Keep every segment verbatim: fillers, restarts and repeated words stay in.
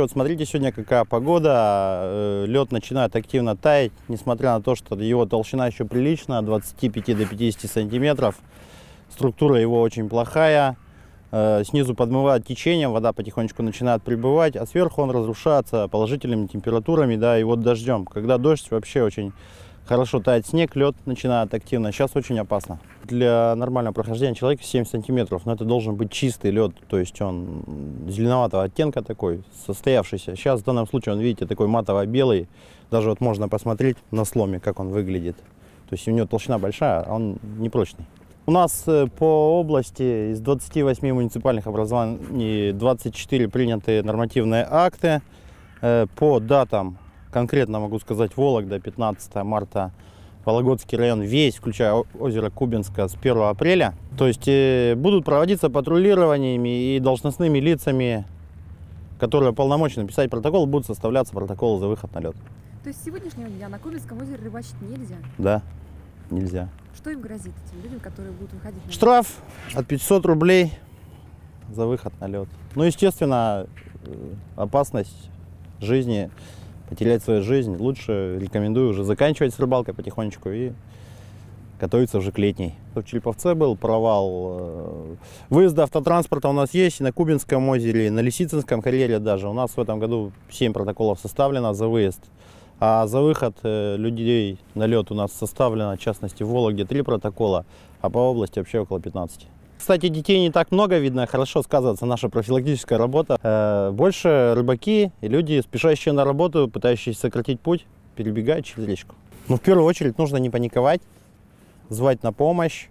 Вот смотрите, сегодня какая погода, лед начинает активно таять, несмотря на то, что его толщина еще приличная, от двадцати пяти до пятидесяти сантиметров. Структура его очень плохая, снизу подмывает течение, вода потихонечку начинает прибывать, а сверху он разрушается положительными температурами, да, и вот дождем. Когда дождь, вообще очень хорошо тает снег, лед начинает активно. Сейчас очень опасно. Для нормального прохождения человека семь сантиметров, но это должен быть чистый лед, то есть он зеленоватого оттенка такой, состоявшийся. Сейчас в данном случае он, видите, такой матово-белый. Даже вот можно посмотреть на сломе, как он выглядит. То есть у него толщина большая, а он непрочный. У нас по области из двадцати восьми муниципальных образований двадцать четыре приняты нормативные акты. По датам конкретно могу сказать: Вологда пятнадцатое марта, Вологодский район весь, включая озеро Кубинское, с первого апреля. То есть э, будут проводиться патрулированиями, и должностными лицами, которые полномочны писать протокол, будут составляться протоколы за выход на лед. То есть с сегодняшнего дня на Кубинском озере рыбачить нельзя? Да, нельзя. Что им грозит, этим людям, которые будут выходить на лед? Штраф от пятисот рублей за выход на лед. Ну, естественно, опасность жизни, потерять свою жизнь, лучше рекомендую уже заканчивать с рыбалкой потихонечку и готовиться уже к летней. В Череповце был провал. Выезды автотранспорта у нас есть и на Кубинском озере, и на Лисицинском карьере даже. У нас в этом году семь протоколов составлено за выезд. А за выход людей на лед у нас составлено, в частности, в Вологде три протокола, а по области вообще около пятнадцати. Кстати, детей не так много, видно, хорошо сказывается наша профилактическая работа. Больше рыбаки и люди, спешащие на работу, пытающиеся сократить путь, перебегают через речку. Но в первую очередь нужно не паниковать, звать на помощь,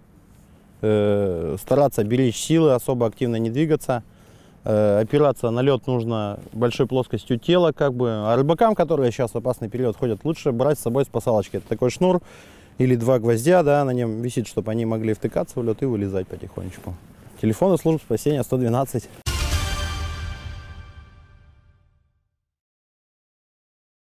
стараться беречь силы, особо активно не двигаться. Опираться на лед нужно большой плоскостью тела, как бы. А рыбакам, которые сейчас в опасный период ходят, лучше брать с собой спасалочки. Это такой шнур или два гвоздя, да, на нем висит, чтобы они могли втыкаться в лед и вылезать потихонечку. Телефоны службы спасения сто двенадцать.